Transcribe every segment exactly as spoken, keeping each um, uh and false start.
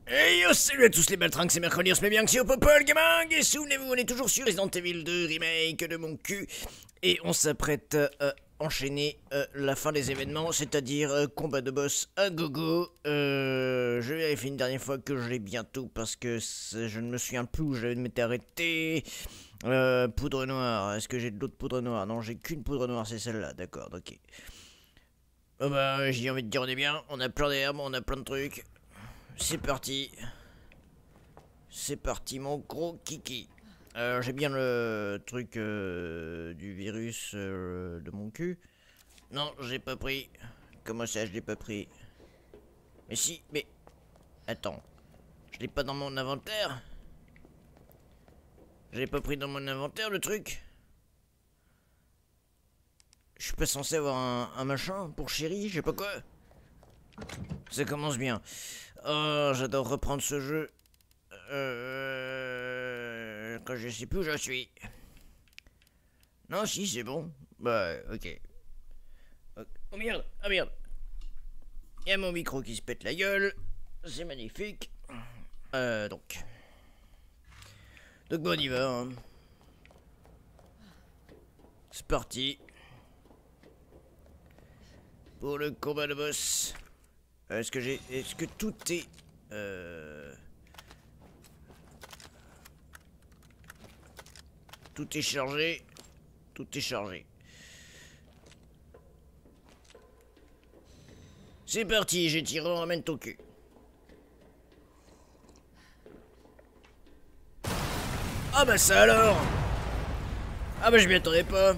Hey yo, salut à tous les baltringues, c'est mercredi, on se met bien que c'est au Popol Gaming. Et souvenez-vous, on est toujours sur Resident Evil deux Remake de mon cul. Et on s'apprête à enchaîner euh, la fin des événements, c'est-à-dire euh, combat de boss à gogo. Euh, je vérifie une dernière fois que je l'ai bientôt parce que je ne me souviens plus où je m'étais arrêté. Euh, poudre noire, est-ce que j'ai de l'autre poudre noire? Non, j'ai qu'une poudre noire, c'est celle-là, d'accord, ok. Oh bah, j'ai envie de dire on est bien, on a plein d'herbes, on a plein de trucs. C'est parti. C'est parti mon gros kiki. Alors j'ai bien le truc euh, du virus euh, de mon cul. Non, j'ai pas pris. Comment ça je l'ai pas pris? Mais si, mais... Attends. Je l'ai pas dans mon inventaire? Je l'ai pas pris dans mon inventaire le truc? Je suis pas censé avoir un, un machin pour chérie, je sais pas quoi. Ça commence bien. Oh, j'adore reprendre ce jeu. Euh, quand je sais plus où je suis. Non, si, c'est bon. Bah, ok. Oh merde, oh merde. Il y a mon micro qui se pète la gueule. C'est magnifique. Euh, donc. Donc, bon, on y va. Hein. C'est parti. Pour le combat de boss. Est-ce que j'ai... Est-ce que tout est... Euh... Tout est chargé. Tout est chargé. C'est parti, j'ai tiré, on ramène ton cul. Ah bah ça alors. Ah bah je m'y attendais pas.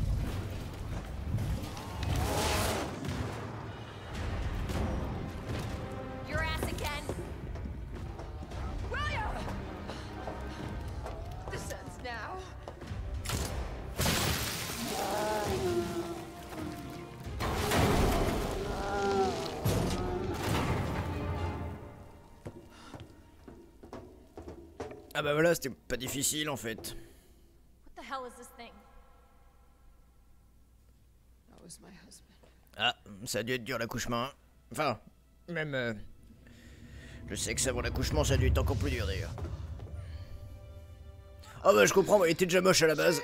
Ah bah voilà, c'était pas difficile en fait. What the hell is this thing? That was my husband. Ah, ça a dû être dur l'accouchement. Enfin, même... Euh, je sais que ça avant l'accouchement, ça a dû être encore plus dur d'ailleurs. Ah bah je comprends, il était déjà moche à la base.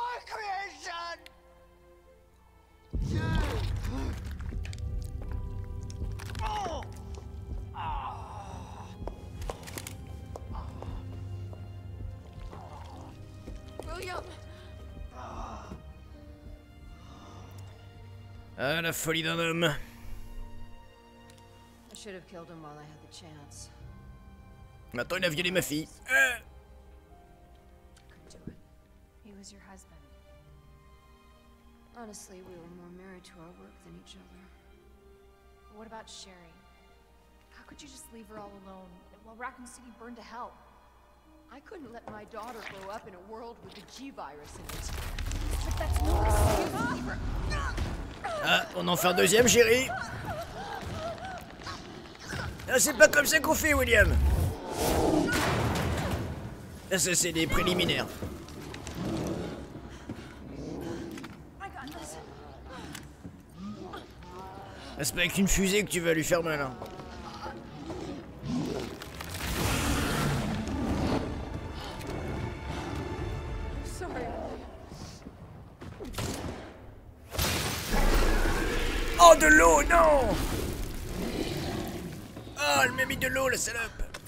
Ah, la folie d'un homme. I should have killed him while I had the chance. Maintenant, il a violé ma fille. Euh. Couldn't do it. He was your husband. Honestly, we were more married to our work than each other. But what about Sherry? How could you just leave her all alone while Raccoon City burned to hell? I couldn't let my daughter grow up in a world with the G virus in it. But that's no excuse for... Ah, on en fait un deuxième, chérie. Ah, c'est pas comme ça qu'on fait, William. Ah, ça, c'est des préliminaires. Ah, c'est pas avec une fusée que tu vas lui faire mal, hein. Oh, de l'eau, non! Oh, elle m'a mis de l'eau, la salope!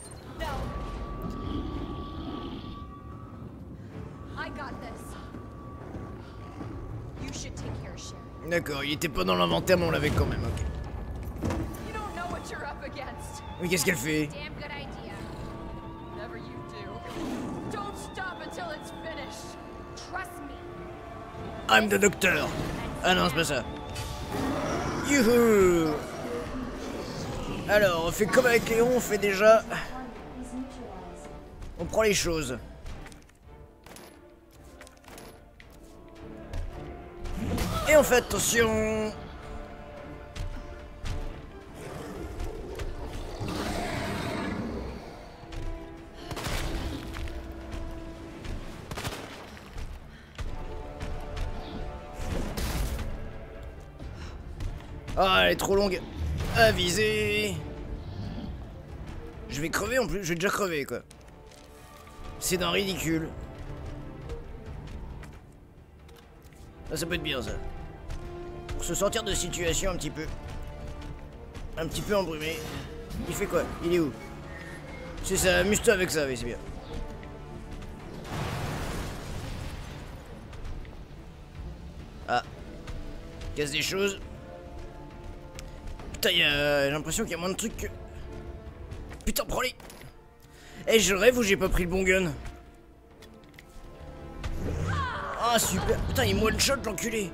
D'accord, il était pas dans l'inventaire, mais on l'avait quand même, ok. Mais qu'est-ce qu'elle fait? I'm the doctor! Ah non, c'est pas ça. Youhou! Alors, on fait comme avec Léon, on fait déjà... On prend les choses. Et on fait attention! Ah, elle est trop longue à viser. Je vais crever en plus, je vais déjà crever quoi. C'est d'un ridicule. Ah, ça peut être bien ça. Pour se sortir de situation un petit peu. Un petit peu embrumé. Il fait quoi? Il est où? C'est ça, amuse-toi avec ça, oui c'est bien. Ah. Casse des choses. Putain, j'ai l'impression qu'il y a moins de trucs que... Putain, prends-les. Eh, je rêve ou j'ai pas pris le bon gun? Ah, super. Putain, il me one-shot, l'enculé.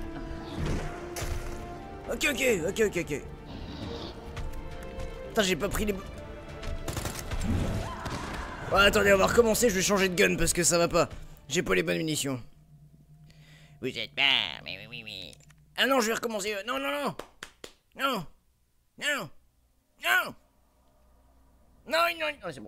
Ok, ok, ok, ok, ok. Putain, j'ai pas pris les... Oh, attendez, on va recommencer, je vais changer de gun parce que ça va pas. J'ai pas les bonnes munitions. Vous êtes pas... Mais oui, oui, oui. Ah non, je vais recommencer. Non, non, non. Non. Non. Non. Non, non, non, c'est bon.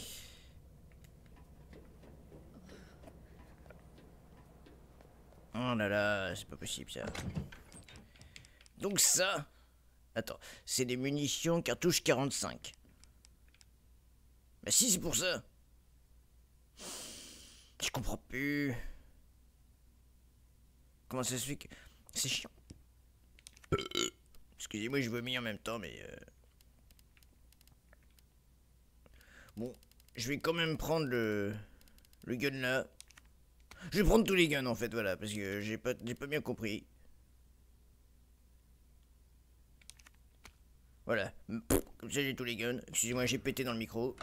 Oh là là, c'est pas possible ça. Donc ça... Attends, c'est des munitions cartouches quarante-cinq. Bah si, c'est pour ça. Je comprends plus. Comment ça se fait que... C'est chiant. Excusez-moi, je vomis en même temps, mais... Euh... Bon, je vais quand même prendre le... Le gun là. Je vais prendre tous les guns en fait, voilà, parce que j'ai pas, j'ai pas bien compris. Voilà. Comme ça j'ai tous les guns. Excusez-moi, j'ai pété dans le micro.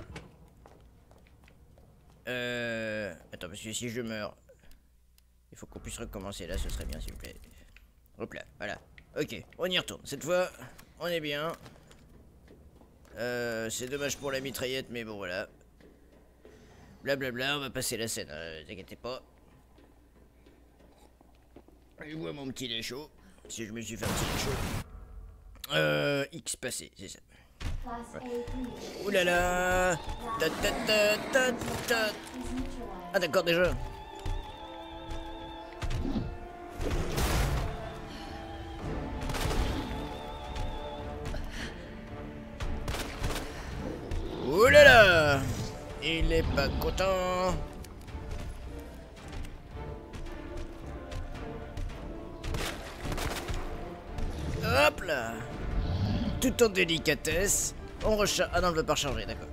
Euh... Attends, parce que si je meurs... Il faut qu'on puisse recommencer là, ce serait bien s'il vous plaît. Hop là, voilà. Ok, on y retourne. Cette fois, on est bien. Euh, c'est dommage pour la mitraillette, mais bon voilà. Blablabla, on va passer la scène, euh, t'inquiète pas. Je vois mon petit lait chaud. Si je me suis fait un petit lait chaud. Euh, X passé, c'est ça. Ouais. Ouh là là. Ta, ta, ta, ta, ta. Ah d'accord déjà. Ouh là là. Il est pas content. Hop là. Tout en délicatesse. On recharge. Ah non, je ne veux pas recharger, d'accord.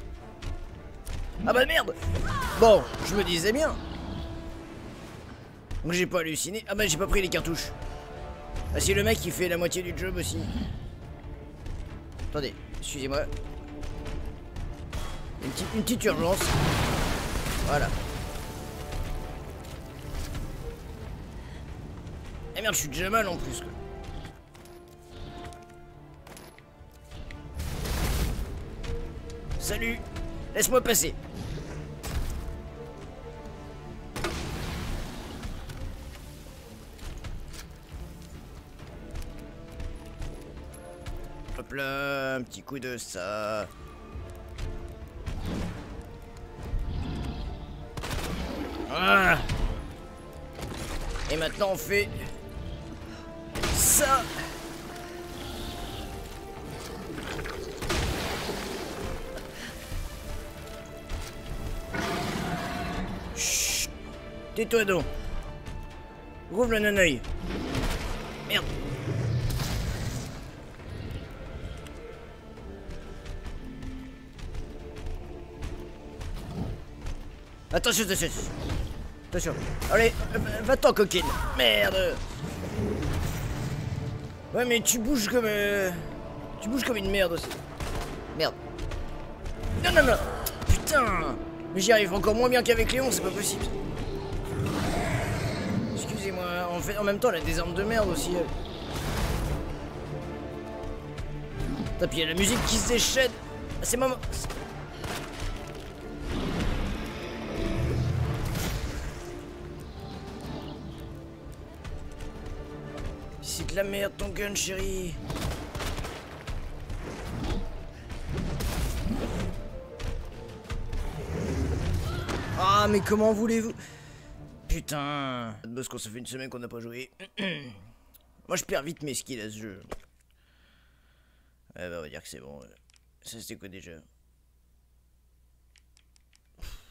Ah bah merde. Bon, je me disais bien. Donc j'ai pas halluciné. Ah bah j'ai pas pris les cartouches. Ah si le mec il fait la moitié du job aussi. Attendez, excusez-moi. Une petite, une petite urgence. Voilà. Eh merde, je suis déjà mal en plus quoi. Salut. Laisse-moi passer. Hop là, un petit coup de ça. Ah. Et maintenant on fait ça. Chut. Tais-toi donc. Rouvre le naneuil. Merde. Attention, attention, attention. Allez, va-t'en, coquine. Merde. Ouais, mais tu bouges comme... Euh... Tu bouges comme une merde aussi. Merde. Non, non, non. Putain. Mais j'y arrive encore moins bien qu'avec Léon, c'est pas possible. Excusez-moi. En fait, en même temps, elle a des armes de merde aussi. Putain, puis il y a la musique qui se déchaîne. C'est maman... C'est de la merde ton gun, chérie. Ah, mais comment voulez-vous? Putain. Parce qu'on ça fait une semaine qu'on n'a pas joué. Moi, je perds vite mes skills à ce jeu. Ouais, bah, on va dire que c'est bon. Ça, c'était quoi déjà?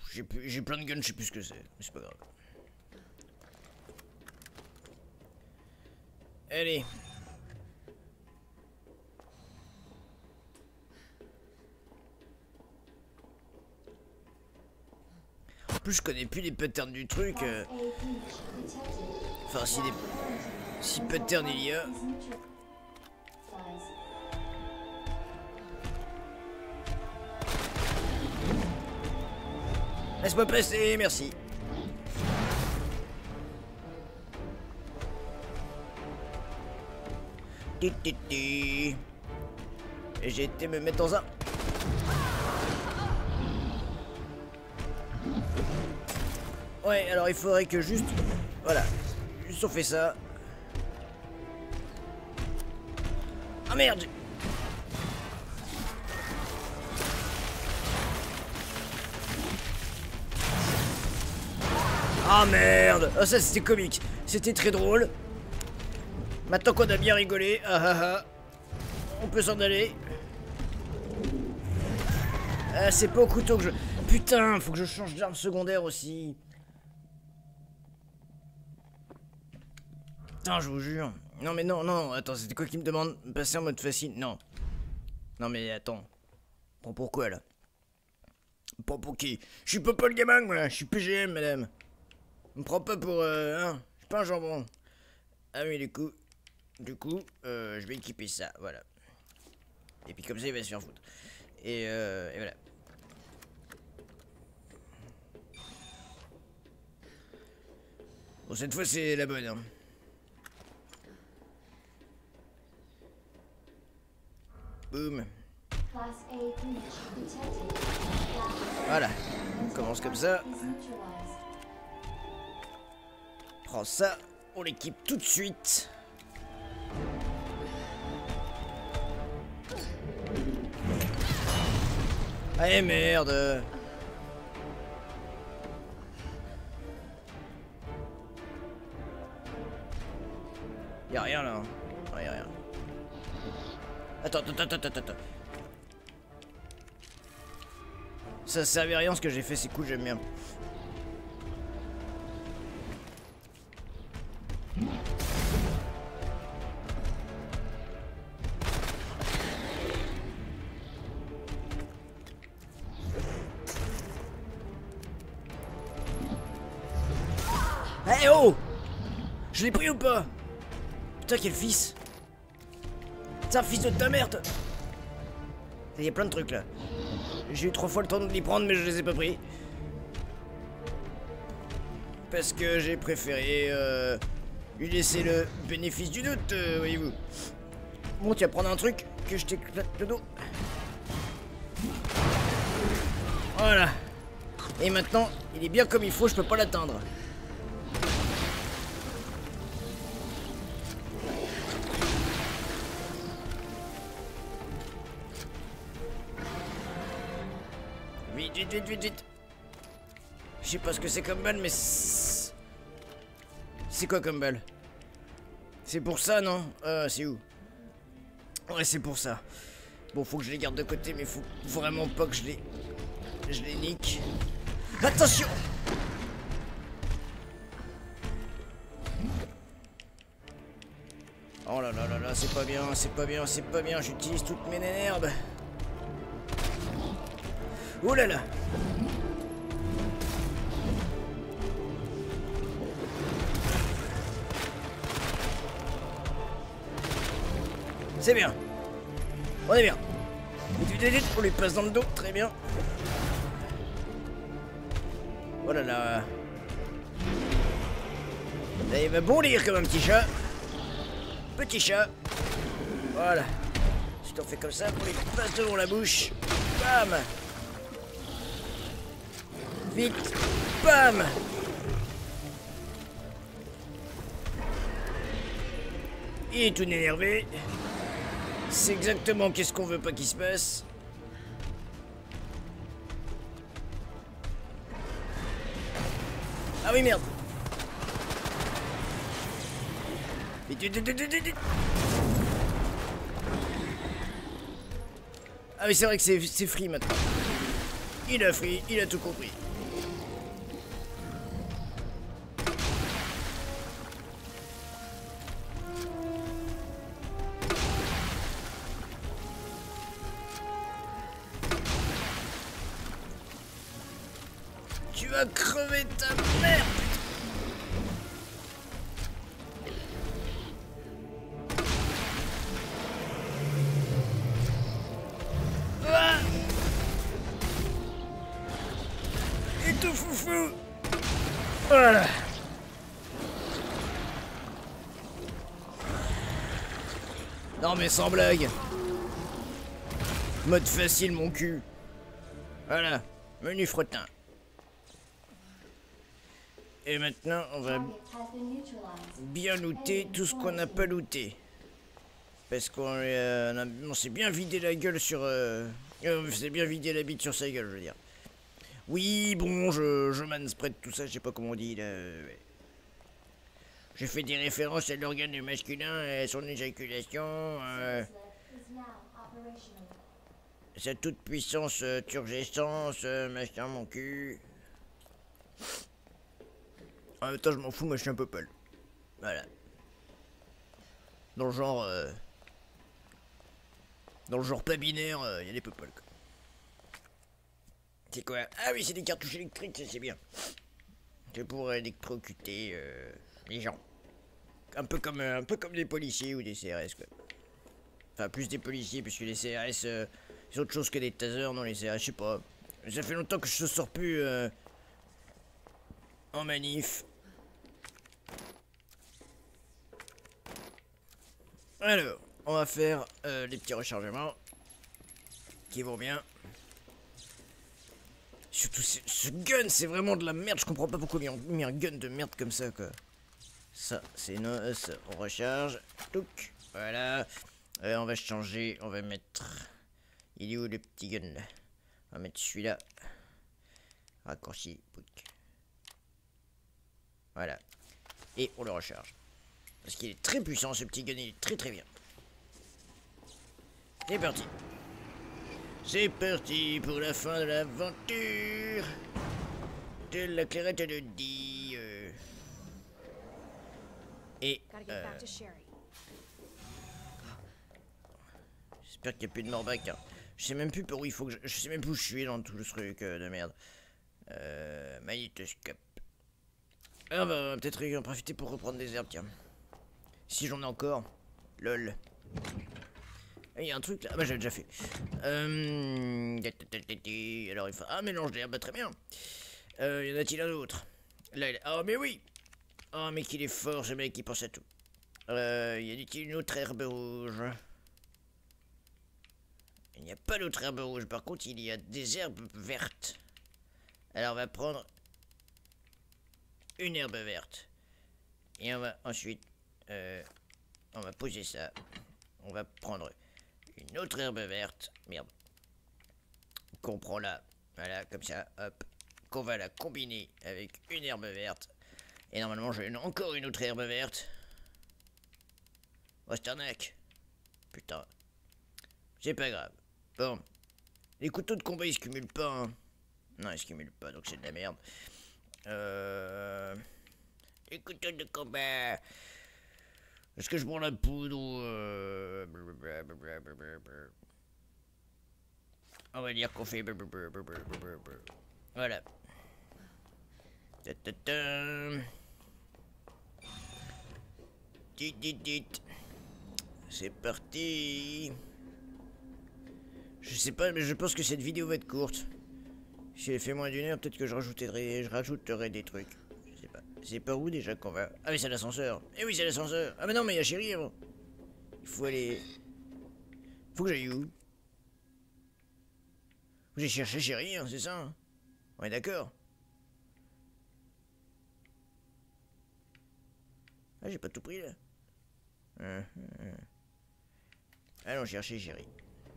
J'ai plus- j'ai plein de guns, je sais plus ce que c'est. Mais c'est pas grave. Allez. En plus, je connais plus les patterns du truc. euh. Enfin, si les... Si pattern il y a... Laisse-moi passer, merci. Ti, ti, ti. Et j'ai été me mettre dans un... Ouais, alors il faudrait que juste... Voilà. Juste on fait ça. Ah merde! Ah merde! Ah ça c'était comique. C'était très drôle. Maintenant qu'on a bien rigolé, ah ah ah, on peut s'en aller. Ah, c'est pas au couteau que je... Putain, faut que je change d'arme secondaire aussi. Putain, je vous jure. Non mais non, non, attends, c'était quoi qui me demande? Passer en mode facile? Non. Non mais attends. Prends pourquoi là? Prends pour qui? Je suis pas Paul Gamin, moi, je suis P G M, madame. On me prend pas pour... Euh, hein, je suis pas un jambon. Ah oui, du coup... Du coup, euh, je vais équiper ça, voilà. Et puis comme ça, il va se faire foutre. Et, euh, et voilà. Bon, cette fois, c'est la bonne, hein. Boum. Voilà. On commence comme ça. Prends ça. On l'équipe tout de suite. Allez, merde. Y'a rien là. Non, y'a rien. Attends, attends, attends, attends, attends. Ça servait à rien ce que j'ai fait, c'est cool, j'aime bien. Eh hey, oh! Je l'ai pris ou pas? Putain, quel fils! C'est un fils de ta merde! Il y a plein de trucs là. J'ai eu trois fois le temps de l'y prendre, mais je les ai pas pris. Parce que j'ai préféré euh, lui laisser le bénéfice du doute, euh, voyez-vous. Bon, tu vas prendre un truc que je t'éclate le dos. Voilà. Et maintenant, il est bien comme il faut, je peux pas l'atteindre. Vite, vite, vite, vite, vite. Je sais pas ce que c'est comme balle, mais... C'est quoi comme balle? C'est pour ça, non? Euh, c'est où? Ouais, c'est pour ça. Bon, faut que je les garde de côté, mais faut vraiment pas que je les... Je les nique. Attention! Oh là là là là, c'est pas bien, c'est pas bien, c'est pas bien. J'utilise toutes mes nénerbes. Oh là là! C'est bien. On est bien. On lui passe dans le dos, très bien. Oh là là. Là, il va bondir comme un petit chat. Petit chat. Voilà. Si t'en fais comme ça, on lui passe devant la bouche. Bam. Vite. Bam. Il est tout énervé. C'est exactement qu'est-ce qu'on veut pas qu'il se passe. Ah oui, merde. Vite, vite, vite, vite, vite. Ah oui, c'est vrai que c'est free maintenant. Il a free, il a tout compris. tu vas crever ta mère. Ah et tout foufou. Voilà. Non mais sans blague. Mode facile mon cul. Voilà, menu fretin. Et maintenant on va bien looter tout ce qu'on n'a pas looté. Parce qu'on euh, on, on s'est bien vidé la gueule sur... Euh, on s'est bien vidé la bite sur sa gueule, je veux dire. Oui, bon, je, je manspread tout ça, je sais pas comment on dit là. Ouais. J'ai fait des références à l'organe masculin et à son éjaculation. Euh, sa toute puissance, euh, turgescence, euh, machin, mon cul. En même temps, je m'en fous, moi je suis un peu pâle. Voilà. Dans le genre... Euh, dans le genre pas binaire, il euh, y a des people. C'est quoi? Ah oui, c'est des cartouches électriques, c'est bien. C'est pour électrocuter euh, les gens. Un peu comme euh, un peu comme des policiers ou des C R S quoi. Enfin plus des policiers puisque les C R S euh, c'est autre chose que des tasers, non les C R S je sais pas. Ça fait longtemps que je sors plus euh, en manif. Alors, on va faire euh, les petits rechargements qui vont bien. Surtout ce gun c'est vraiment de la merde, je comprends pas pourquoi ils ont mis un gun de merde comme ça quoi. Ça, c'est nos... Ça, on recharge. Touc. Voilà. Euh, on va changer. On va mettre... Il est où le petit gun là? On va mettre celui-là. Raccourci. Pouc. Voilà. Et on le recharge. Parce qu'il est très puissant ce petit gun. Il est très très bien. C'est parti. C'est parti pour la fin de l'aventure. De la clairette de Die. Euh... Et euh, j'espère qu'il n'y a plus de morbac. Hein. Je sais même plus par où il faut que je... Je sais même plus où je suis dans tout ce truc euh, de merde. Euh, magnétoscope. Ah, on va peut-être en profiter pour reprendre des herbes, tiens. Si j'en ai encore. Lol. Il y a un truc là. Ah bah j'avais déjà fait. Euh... Alors il faut... Ah, mélange d'herbes, bah, très bien. Euh, y en a-t-il un autre? Là, il... Oh mais oui. Oh mais qu'il est fort ce mec qui pense à tout. Euh, y a-t-il une autre herbe rouge? Il n'y a pas d'autre herbe rouge, par contre il y a des herbes vertes. Alors on va prendre une herbe verte. Et on va ensuite, euh, on va poser ça. On va prendre une autre herbe verte. Merde. Qu'on prend là, voilà, comme ça, hop. Qu'on va la combiner avec une herbe verte. Et normalement, j'ai encore une autre herbe verte. Oh, c'est arnaque. Putain. C'est pas grave. Bon. Les couteaux de combat, ils se cumulent pas, hein. Non, ils se cumulent pas, donc c'est de la merde. Euh... Les couteaux de combat. Est-ce que je prends la poudre ou... Euh... On va dire qu'on fait... Voilà. Ta ta ta. Dit, dit, dit. C'est parti. Je sais pas, mais je pense que cette vidéo va être courte. Si elle fait moins d'une heure, peut-être que je rajouterai, je rajouterai des trucs. Je sais pas. C'est par où déjà qu'on va? Ah mais c'est l'ascenseur. Eh oui, c'est l'ascenseur. Ah mais non, mais il y a Chérie avant. Il faut aller... Faut que j'aille où? Faut que j'aille chercher Chérie, hein, c'est ça hein? On est d'accord? Ah, j'ai pas tout pris là. Hum, hum. Allons chercher Chérie.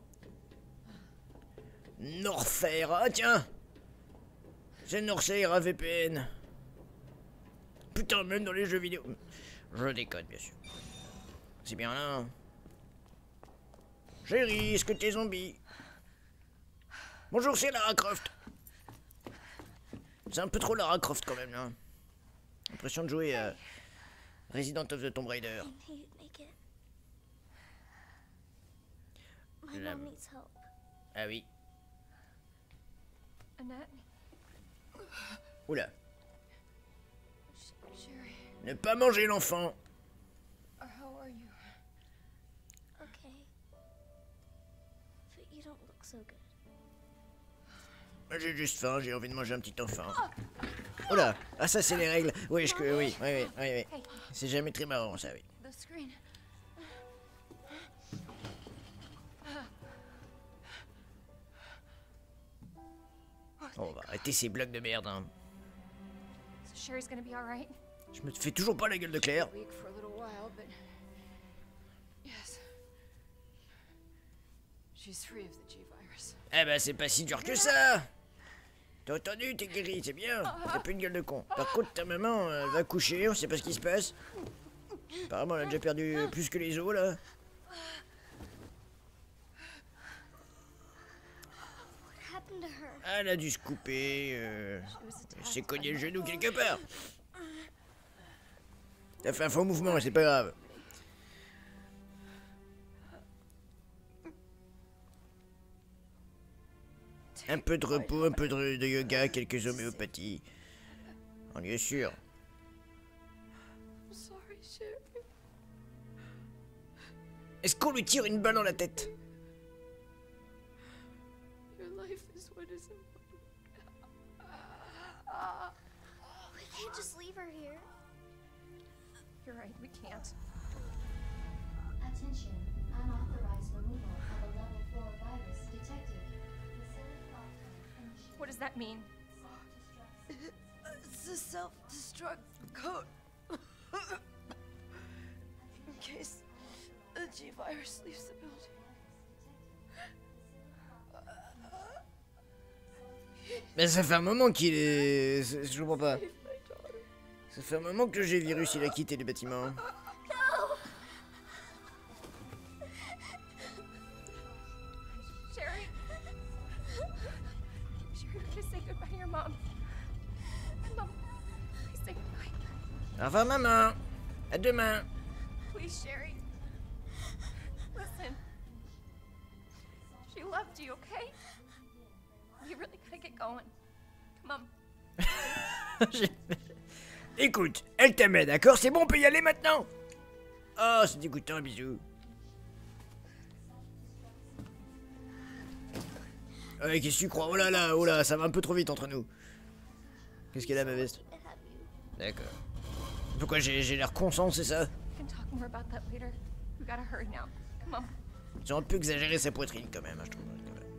Norfair, ah tiens! C'est Norfair V P N. Putain, même dans les jeux vidéo. Je déconne, bien sûr. C'est bien là. Hein. Chérie, est-ce que t'es zombie? Bonjour, c'est Lara Croft. C'est un peu trop Lara Croft quand même là. L'impression de jouer à Resident of the Tomb Raider. La... Ah oui. Annette? Oula. Sherry, Ne pas manger l'enfant. how are you? Okay. But you don't look so good. J'ai juste faim, j'ai envie de manger un petit enfant. Oula. Ah ça c'est les règles. Oui, je... oui, oui, oui, oui, oui. C'est jamais très marrant ça, oui. The screen. Oh, on va arrêter ces blagues de merde, hein. So Sherry's gonna be alright? Je me fais toujours pas la gueule de Claire. Weak for a little while, but yes, she's free of the G virus. Eh ben c'est pas si dur que ça. T'as entendu, t'es guéri, c'est bien. T'as plus une gueule de con. Par contre, ta maman, elle va coucher, on sait pas ce qui se passe. Apparemment, elle a déjà perdu plus que les os, là. What happened to her? Elle a dû se couper. Euh... Elle s'est cogné le genou quelque part. T'as fait un faux mouvement, c'est pas grave. Un peu de repos, un peu de, de yoga, quelques homéopathies. On y est sûr. I'm sorry, Sherry. Est-ce qu'on lui tire une balle dans la tête? Your life is what is important. We can't just leave her here. You're right, we can't. Attention, unauthorized removal of a level four virus detected. Facility lockdown initiated. What does that mean? It's a self-destruct code. In case the G virus leaves the building. Mais ça fait un moment qu'il est... Je comprends pas. Ça fait un moment que le G-Virus il a quitté les bâtiments. Sherry? Sherry, please say goodbye to your mom. Mom, please say goodbye. Au revoir maman. À demain. Please, Sherry. Listen. She loved you, okay? You really gotta get going. Come on. Écoute, elle t'aimait, d'accord? C'est bon, on peut y aller maintenant? Oh, c'est dégoûtant, bisous. Ouais, qu'est-ce que tu crois? Oh là là, oh là, ça va un peu trop vite entre nous. Qu'est-ce qu'elle a, ma veste? D'accord. Pourquoi j'ai j'ai l'air consent, c'est ça? We can talk more about that later. We gotta hurry now. Come on. Ils ont un peu exagéré sa poitrine quand même, hein, je trouve. Quand même.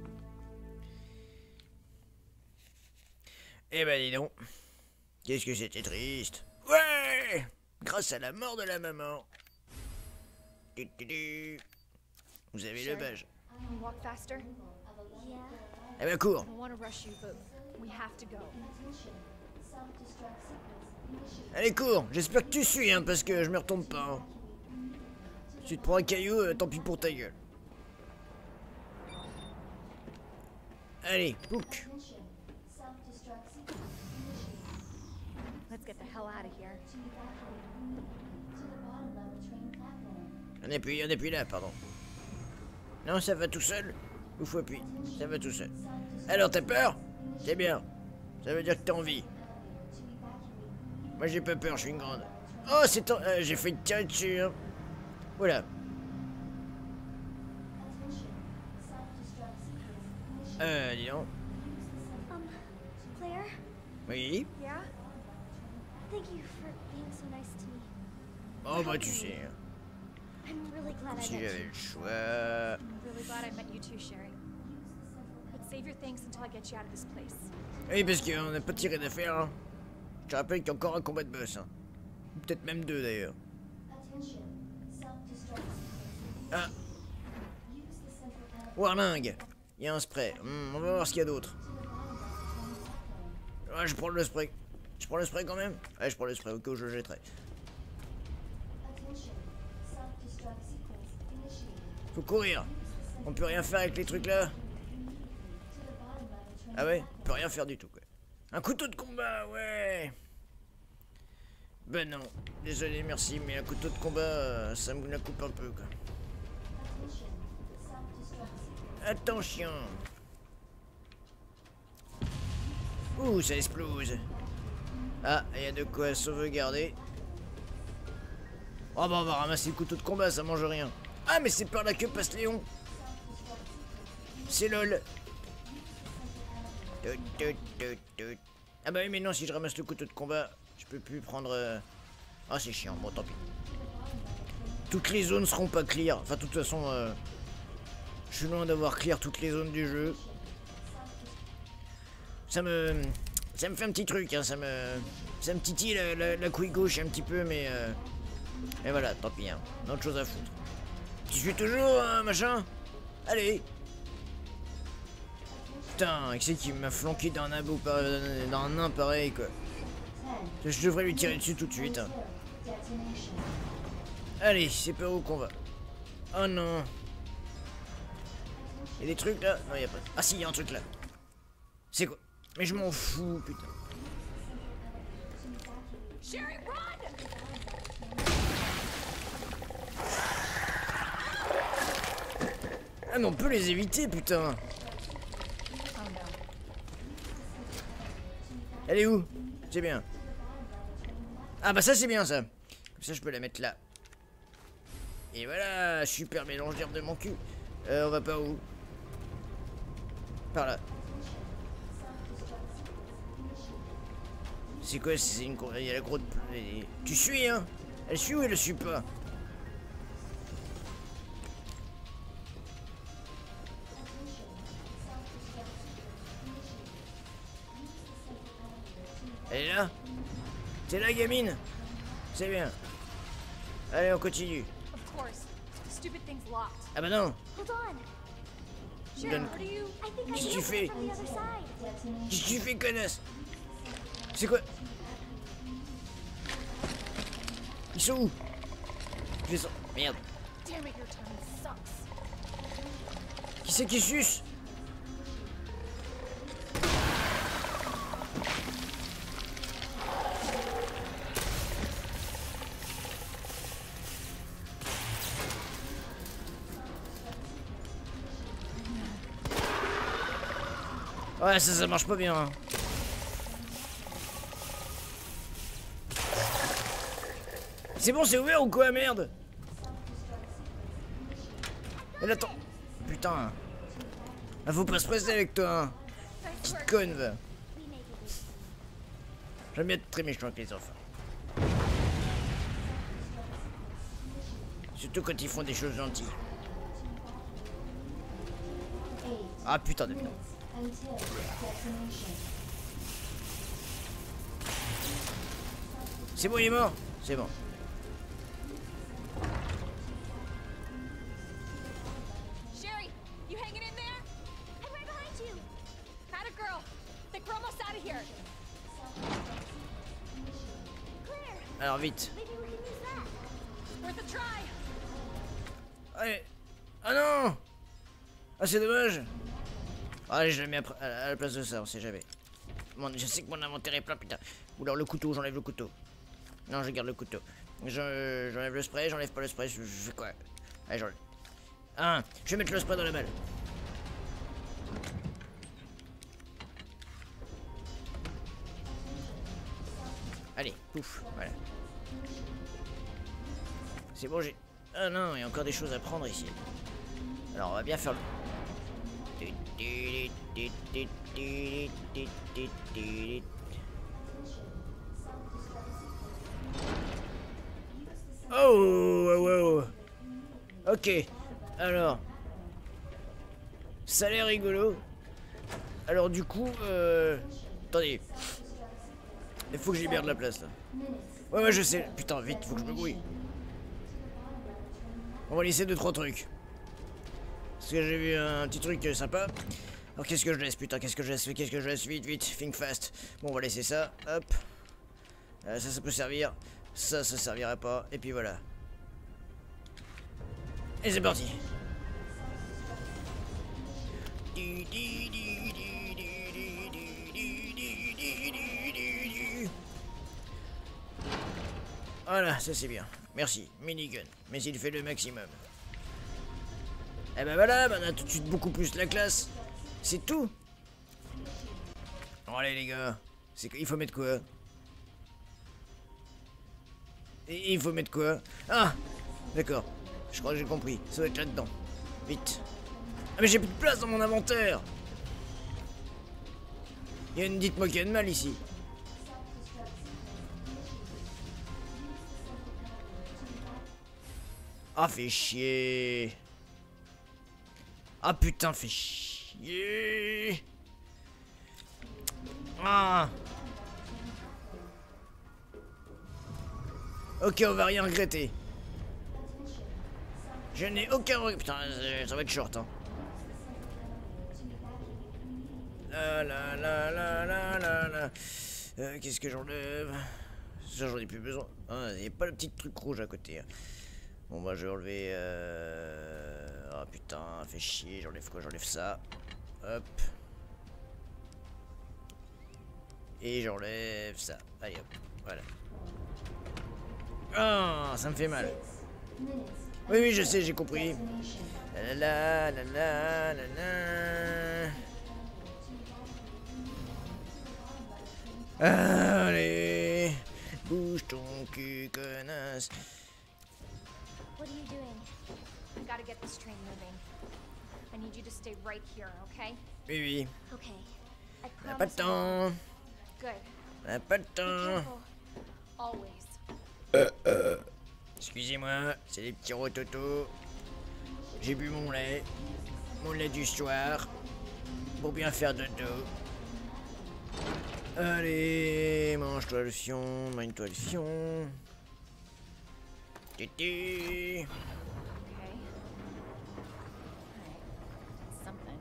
Eh ben dis donc. Qu'est-ce que c'était triste. Ouais! Grâce à la mort de la maman. Du, du, du. Vous avez le badge. Can you walk faster? Yeah. Eh ben cours. I don't want to rush you, but we have to go. Allez cours. J'espère que tu suis, hein, parce que je me retombe pas. Hein. Si tu te prends un caillou, euh, tant pis pour ta gueule. Allez, pouc. Let's get the hell out of here. On appuie, on appuie là, pardon. Non, ça va tout seul. Ou faut appuyer. Ça va tout seul. Alors, t'as peur? C'est bien. Ça veut dire que t'as envie. Moi, j'ai pas peur, je suis une grande. Oh, c'est... en- euh, j'ai fait une tirer dessus, hein. Voilà. Euh, dis donc. Um, Claire? Oui. Yeah? Thank you for being so nice to me. Oh, bah, tu sais. hein. I'm really glad I Si met j'avais you. le choix... I'm really glad I met you too, Sherry. But save your thanks until I get you out of this place. Oui, parce qu'on n'a pas tiré d'affaire, hein. Je te rappelle qu'il y a encore un combat de boss, hein. Peut-être même deux, d'ailleurs. Ah. Warning. Il y a un spray. Hmm, on va voir ce qu'il y a d'autre. Ouais, je prends le spray. Je prends le spray quand même? Ouais, je prends le spray, au cas où je le jetterai. Faut courir. On peut rien faire avec les trucs là. Ah ouais? On peut rien faire du tout, quoi. Un couteau de combat, ouais. Ben non. Désolé, merci, mais un couteau de combat, euh, ça me la coupe un peu, quoi. Attention. Ouh, ça explose. Ah, il y a de quoi sauvegarder. Oh bah on va ramasser le couteau de combat, ça mange rien. Ah mais c'est par là que passe Léon. C'est lol. Ah bah oui mais non, si je ramasse le couteau de combat, je peux plus prendre... Euh... Ah c'est chiant, bon tant pis. Toutes les zones seront pas clear. Enfin de toute façon, euh... je suis loin d'avoir clear toutes les zones du jeu. Ça me... Ça me fait un petit truc, hein, ça me... Ça me titille la, la, la couille gauche un petit peu, mais... Euh... Et voilà, tant pis, hein. Autre chose à foutre. Tu suis toujours, hein, machin. Allez. Putain, qui c'est qui m'a flanqué d'un abo par... d'un nain pareil, quoi. Je devrais lui tirer dessus tout de suite. Hein. Allez, c'est par où qu'on va? Oh non. Y'a des trucs là? Non, y'a pas. Ah si, y'a un truc là. C'est quoi? Mais je m'en fous, putain. Sherry, run! Ah mais on peut les éviter, putain. Elle est où? C'est bien. Ah bah ça c'est bien ça. Comme ça je peux la mettre là. Et voilà, super mélange d'herbe de mon cul. Euh, on va pas où? Par là. C'est quoi? C'est une... Il y a la grotte... Tu suis, hein? Elle suit ou elle suit pas? Elle est là? C'est là, gamine? C'est bien. Allez, on continue. Of course. The stupid thing's locked. Ah bah non. Hold on. Sherry, Donne- what are you... I think I Qu'est-ce que can tu open fais? it from the other side. Qu'est-ce que tu fais, connasse? C'est quoi? Ils sont où? Je les sens. Merde. Damn it, your timing sucks. Qui c'est qui suce? Ouais, ça, ça marche pas bien. Hein. C'est bon, c'est ouvert ou quoi, merde? Elle attend. Putain. Ah, faut pas se presser avec toi, hein. Petite conne, va. J'aime bien être très méchant avec les enfants. Surtout quand ils font des choses gentilles. Ah putain de merde. C'est bon, il est mort? C'est bon. Sherry, you hanging in there? I'm right behind you. Atta girl. Think we're almost out of here. Claire, Alors vite. maybe we can use that. Worth a try. Allez. Ah non. Ah c'est dommage. Allez, je la mets à, à la place de ça, on sait jamais. Bon, je sais que mon inventaire est plein, putain. Ou alors le couteau, j'enlève le couteau. Non, je garde le couteau. Je- J'enlève le spray, j'enlève pas le spray, je, je fais quoi? Allez, j'enlève. Ah, je vais mettre le spray dans la balle. Allez, pouf, voilà. C'est bon, j'ai... Ah non, il y a encore des choses à prendre ici. Alors, on va bien faire le... Oh, wow, wow. Ok, alors... Ça a l'air rigolo. Alors du coup, euh... Attendez. Il faut que je libère de la place, là. Ouais, ouais, je sais. Putain, vite, faut que je me grouille. On va laisser deux trois trucs. Parce que j'ai vu un petit truc sympa. Alors qu'est-ce que je laisse, putain, qu'est-ce que je laisse, qu'est-ce que je laisse, vite, vite, think fast. Bon, on va laisser ça, hop. Euh, ça, ça peut servir. Ça, ça servira pas. Et puis voilà. Et c'est parti. Voilà, ça c'est bien. Merci, minigun. Mais il fait le maximum. Eh ben voilà, ben on a tout de suite beaucoup plus la classe. C'est tout. Bon allez les gars. C'est il faut mettre quoi? Et il faut mettre quoi? Ah, d'accord. Je crois que j'ai compris. Ça doit être là-dedans. Vite. Ah mais j'ai plus de place dans mon inventaire. Il y a une dites-moi qu'il y a de mal ici. Ah fait chier. Ah putain fait chier. Ah. Ok, on va rien regretter. Je n'ai aucun regret. Putain, ça va être short, hein. La la la la la la la. Euh, Qu'est-ce que j'enlève? Ça, j'en ai plus besoin. Ah, il n'y a pas le petit truc rouge à côté. Hein. Bon, bah, je vais enlever. Euh... Ah putain, fait chier. J'enlève quoi? J'enlève ça. Hop. Et j'enlève ça. Allez hop. Voilà. Ah, ça me fait mal. Oui, oui, je sais, j'ai compris. La la la la la la. Allez, bouge ton cul, connasse. What are you doing? I gotta get this train moving. I need you to stay right here, okay? Oui, oui. Okay. I On n'a pas de promise. I temps. Good. On n'a pas de Be temps. careful. Always. Excusez-moi, c'est les petits rototos. J'ai bu mon lait. Mon lait du soir. Pour bien faire dodo. Allez, mange-toi le fion, mange-toi le fion. Tété. Okay. Alright. Something.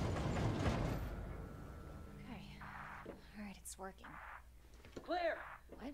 Okay. Alright, it's working. Claire! What?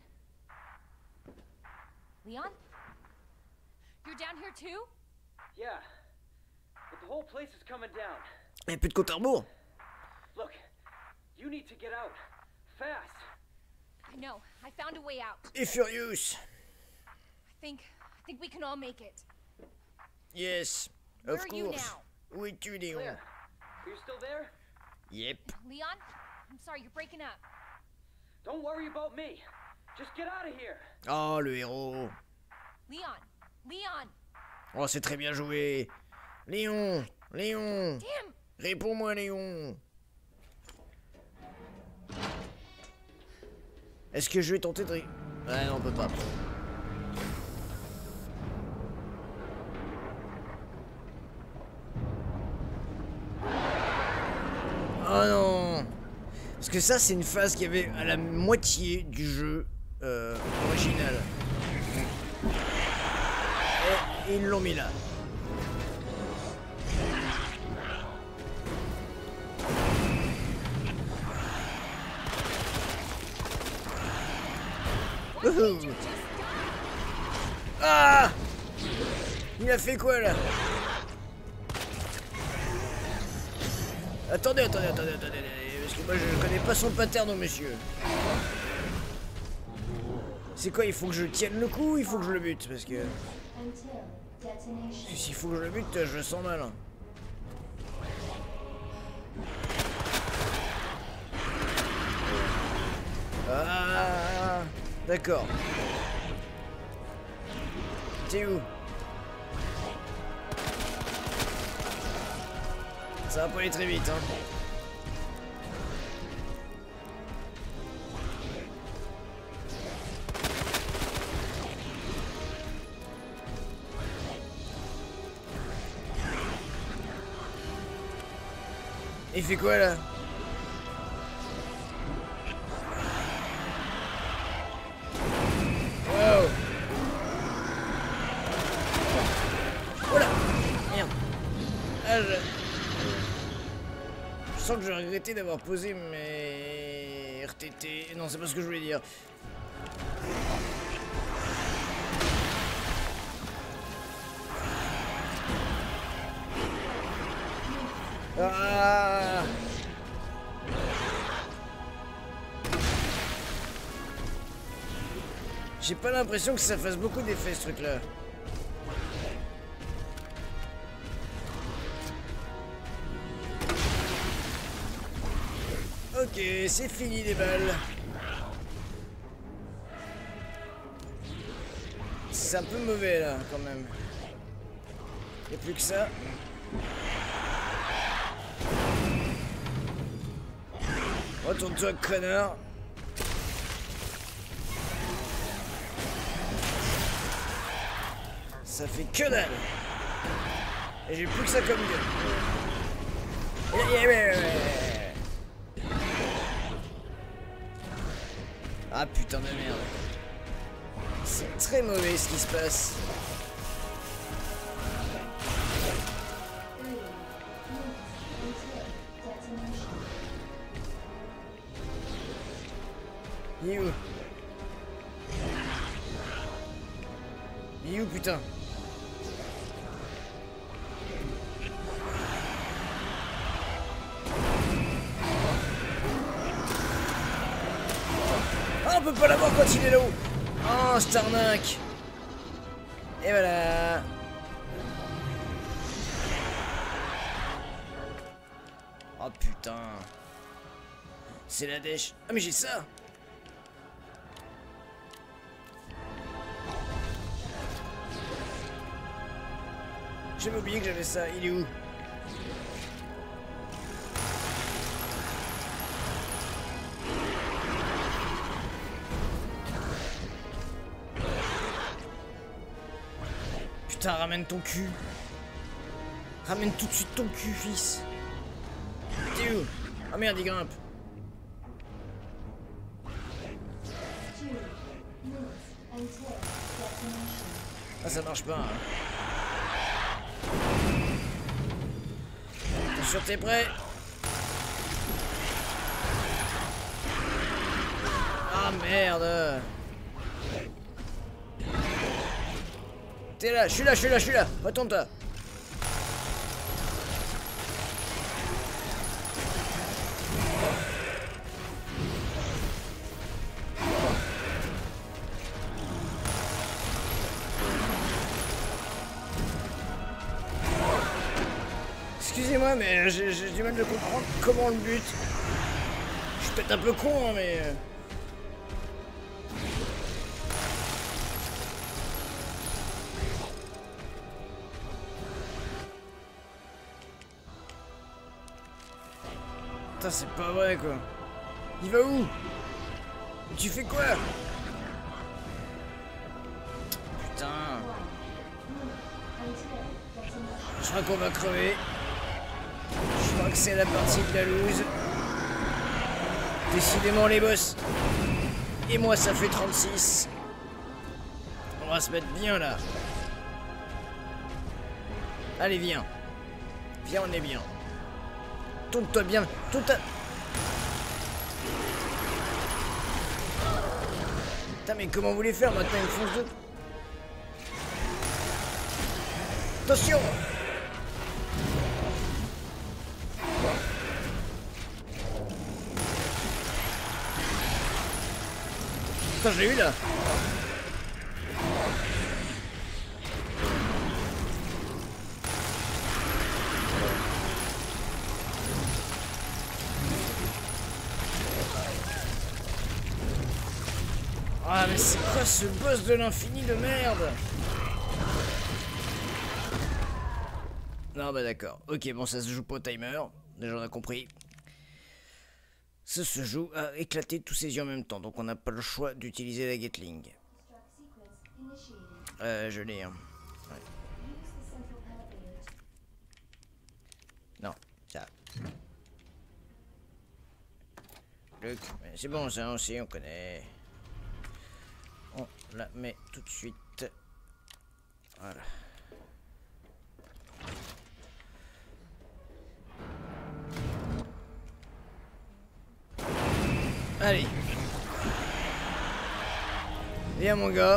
Leon? You're down here too? Yeah. But the whole place is coming down. Y'a plus de compte à rebours. Look, you need to get out. Fast. I know. I found a way out. Et Furious. I think I think we can all make it. Yes, Where of are you course. now? Où es-tu, Léon? Claire, are you still there? Yep. Leon? I'm sorry, you're breaking up. Don't worry about me. Just get out of here. Oh, le héros. Leon! Leon! Oh, c'est très bien joué. Léon, Léon. Damn! Réponds-moi, Léon. Est-ce que je vais tenter de... ré- Ouais, non, on peut pas. Oh non. Parce que ça, c'est une phase qu'il y avait à la moitié du jeu euh, original. Et ils l'ont mis là. Wouhou. Ah! Il a fait quoi là? Attendez, attendez, attendez, attendez, attendez, parce que moi je connais pas son pattern au monsieur. C'est quoi, il faut que je tienne le coup ou il faut que je le bute? Parce que... Parce que s'il faut que je le bute, je le sens mal. Hein. Ah, d'accord. T'es où? Ça va pas aller très vite, hein. Il fait quoi là? Wow. Oh là. Merde. Ah, je... je sens que je vais regretter d'avoir posé mes R T T. Non, c'est pas ce que je voulais dire. Ah. J'ai pas l'impression que ça fasse beaucoup d'effets ce truc là. Ok, c'est fini les balles. c'est un peu mauvais là quand même. Et plus que ça. Retourne-toi, connard. Ça fait que dalle. Et j'ai plus que ça comme gueule. Ah putain de merde. C'est très mauvais ce qui se passe. Il est où? Il est où putain? Ah, on peut pas l'avoir quand il est là-haut. Oh, cette arnaque. Et voilà. Oh putain. C'est la dèche. Ah mais j'ai ça. J'avais oublié que j'avais ça. Il est où? Putain, ramène ton cul. Ramène tout de suite ton cul, fils. T'es où? Ah merde, il grimpe. Ah, ça marche pas. Hein. Attention, t'es prêt? Ah merde. T'es là, je suis là, je suis là, je suis là. Retourne-toi. Excusez-moi, mais j'ai du mal de comprendre comment le but. Je suis peut-être un peu con, hein, mais... Putain, c'est pas vrai, quoi. Il va où? Tu fais quoi? Putain. Je crois qu'on va crever. Je crois que c'est la partie de la loose. Décidément les boss. Et moi ça fait trente-six. On va se mettre bien là. Allez viens. Viens, on est bien. Tourne-toi bien. Tourne-toi. Putain mais comment vous voulez faire maintenant? Une fonce de... Attention. Putain, je l'ai eu là. Ah mais c'est quoi ce boss de l'infini de merde? Non bah d'accord. Ok, bon ça se joue pas au timer. Déjà on a compris. Ça se joue à éclater tous ses yeux en même temps, donc on n'a pas le choix d'utiliser la Gatling. Euh, je l'ai. Hein. Ouais. Non, ça. Luc, c'est bon ça aussi, on connaît. On la met tout de suite. Voilà. Allez. Viens mon gars.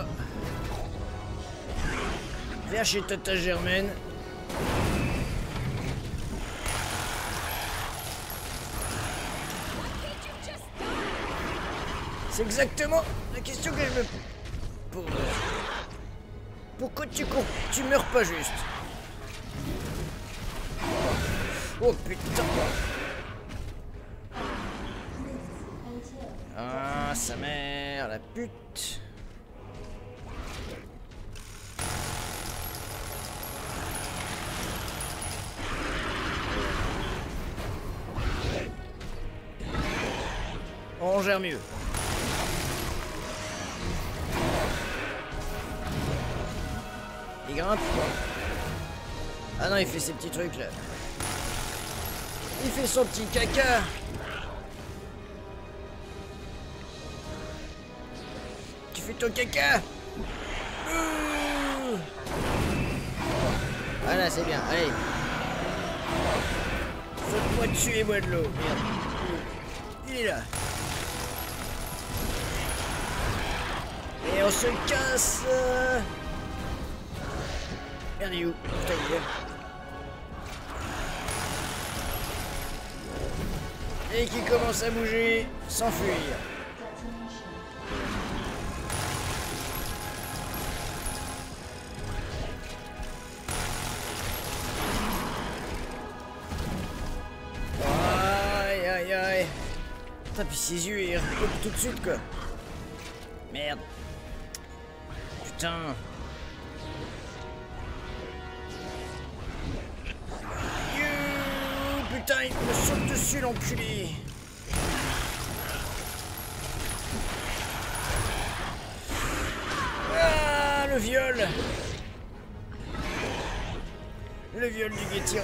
Viens chez Tata Germaine. C'est exactement la question que je me pose. Pourquoi tu cours? Tu meurs pas juste. Oh putain. Ah, sa mère, la pute. On gère mieux. Il grimpe. Ah non, il fait ses petits trucs là. Il fait son petit caca. Tu fais ton caca. Ouh. Voilà, c'est bien. Allez. Saute-moi dessus et bois de l'eau. Merde. Il est là. Et on se casse. Merde, il est où? Putain, il est là. Et qui commence à bouger, s'enfuir. Aïe aïe aïe. Putain, puis ses yeux ils recoupent tout de suite quoi. Merde. Putain. Putain, il me saute dessus, l'enculé. Ah, le viol. Le viol du guet-tyran.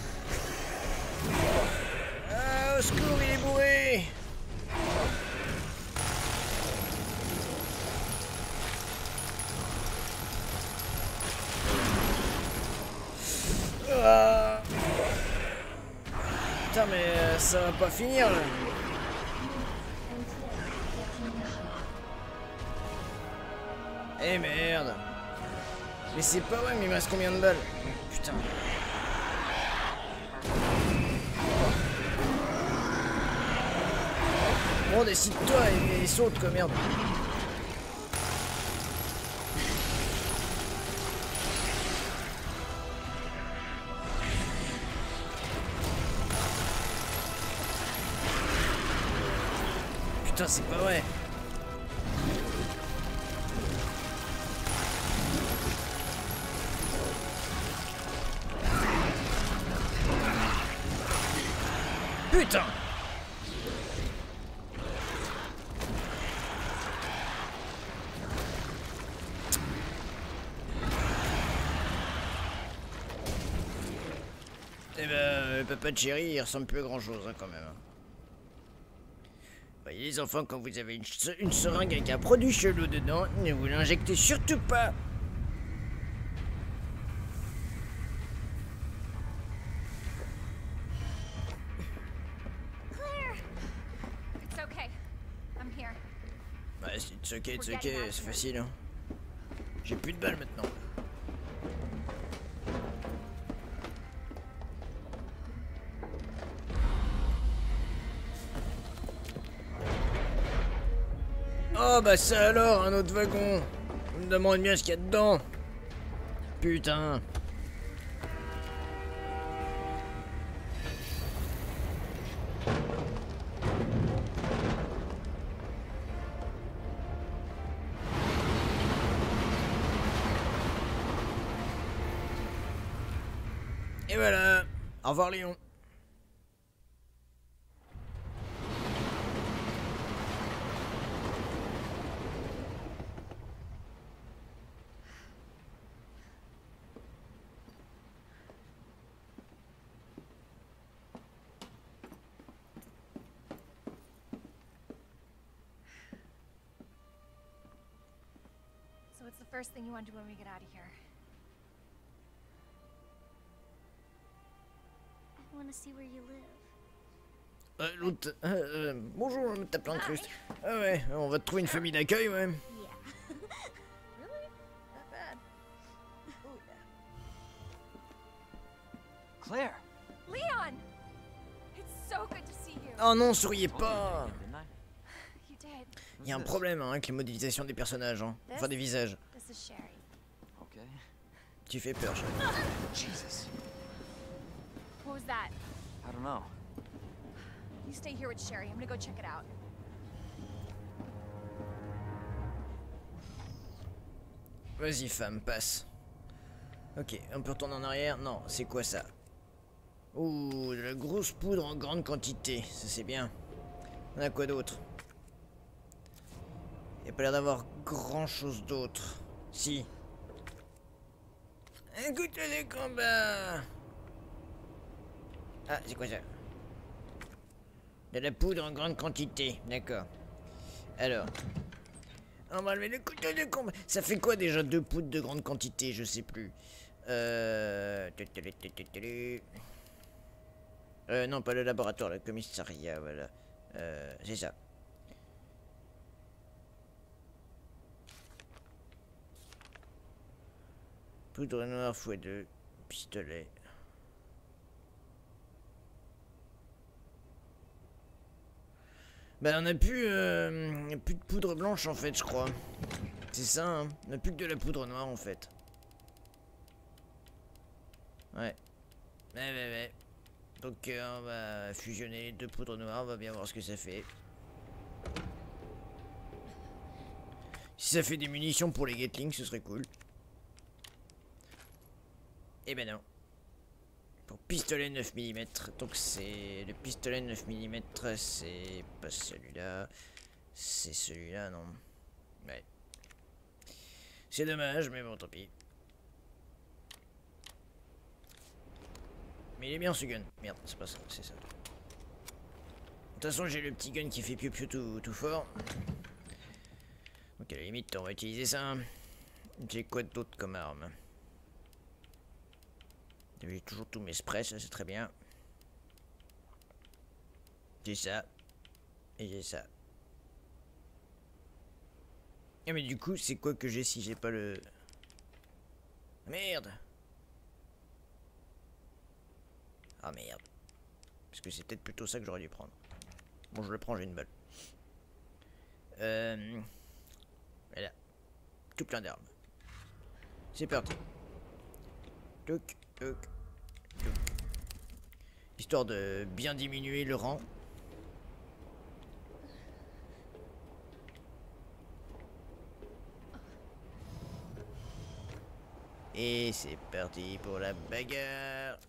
Ah, au secours, il est bourré. Ah. Putain, mais euh, ça va pas finir là. Eh merde. Mais c'est pas vrai, mais il me reste combien de balles? Putain. Bon, décide-toi et, et saute quoi, merde. Putain, c'est pas vrai. Putain. Eh ben, le papa de chéri, il ressemble plus à grand chose hein, quand même. Voyez les enfants, quand vous avez une, une seringue avec un produit chelou dedans, ne vous l'injectez surtout pas. Claire! It's okay. I'm here. Bah, c'est ok, c'est ok, c'est facile. Hein. J'ai plus de balles maintenant. Oh bah ça alors, un autre wagon. On me demande bien ce qu'il y a dedans. Putain. Et voilà. Au revoir Léon. So what's the first thing you want to do when we get out of here? I want to see where you live. Euh, l'autre... Euh, euh, bonjour, t'as plein de crustes. Ah ouais, on va te trouver une famille d'accueil, ouais. Yeah. Really? Not bad. Oh, yeah. Claire! Leon! It's so good to see you. Oh non, souriez pas. You did. Il y a un problème hein, avec les modélisations des personnages, hein. Enfin des visages. This is Sherry. Okay. Tu fais peur, chérie. Jesus. What was that? I don't know. You stay here with Sherry. I'm gonna go check it out. Vas-y, femme, passe. Ok, on peut retourner en arrière. Non, c'est quoi ça? Ouh, de la grosse poudre en grande quantité. Ça, c'est bien. On a quoi d'autre? Il a pas l'air d'avoir grand chose d'autre. Si. Un couteau de combat. Ah, c'est quoi ça? De la poudre en grande quantité, d'accord. Alors. On va enlever le couteau de combat. Ça fait quoi déjà deux poudres de grande quantité? Je sais plus. Euh... euh... Non, pas le laboratoire, le commissariat, voilà. Euh... C'est ça. Poudre noire fois deux. Pistolet. Bah on a plus, euh, plus de poudre blanche en fait je crois. C'est ça hein. On a plus que de la poudre noire en fait. Ouais. Ouais ouais ouais. Donc euh, on va fusionner les deux poudres noires, on va bien voir ce que ça fait. Si ça fait des munitions pour les Gatling ce serait cool. Eh ben non. Pour pistolet neuf millimètres, donc c'est le pistolet neuf millimètres, c'est pas celui-là, c'est celui-là, non. Ouais. C'est dommage, mais bon, tant pis. Mais il est bien ce gun. Merde, c'est pas ça, c'est ça. De toute façon, j'ai le petit gun qui fait piou piou tout, tout fort. Donc à la limite, on va utiliser ça. J'ai quoi d'autre comme arme? J'ai toujours tous mes sprays, ça c'est très bien. J'ai ça. Et j'ai ça. Ah mais du coup, c'est quoi que j'ai si j'ai pas le... Merde. Ah merde. Parce que c'est peut-être plutôt ça que j'aurais dû prendre. Bon, je le prends, j'ai une balle. Euh... Voilà. Tout plein d'armes. C'est parti. Toc. Toc, toc. Histoire de bien diminuer le rang. Et c'est parti pour la bagarre.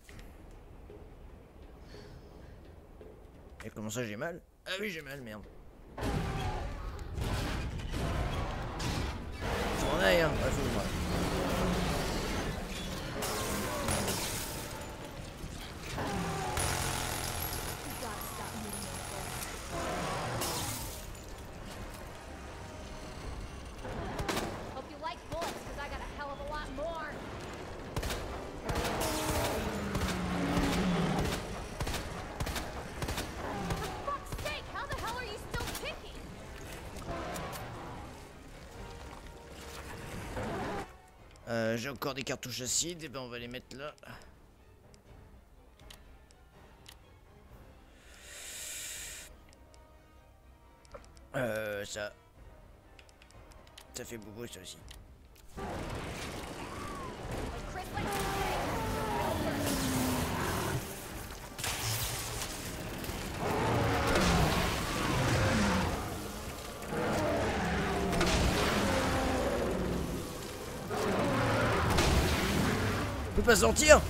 Et comment ça j'ai mal? Ah oui j'ai mal, merde. Faut en aille hein, ouais, faut le voir. Euh, j'ai encore des cartouches acides, et ben on va les mettre là. Euh, ça. Ça fait boubou ça aussi. On peut pas sortir.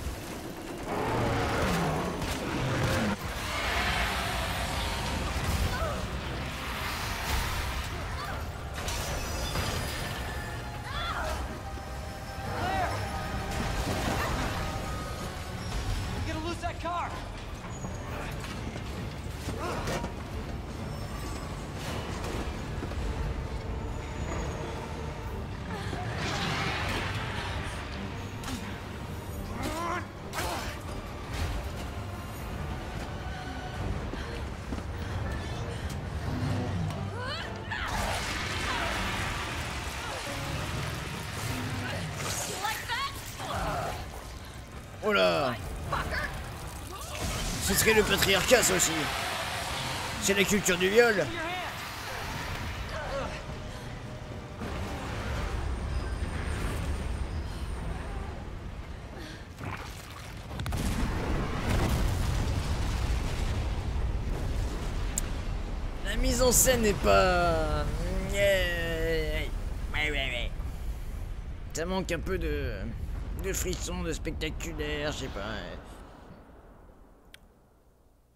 Oh là! Ce serait le patriarcat ça aussi. C'est la culture du viol. La mise en scène n'est pas... Ouais, ouais, ouais. Ça manque un peu de... de frissons, de spectaculaire, je sais pas.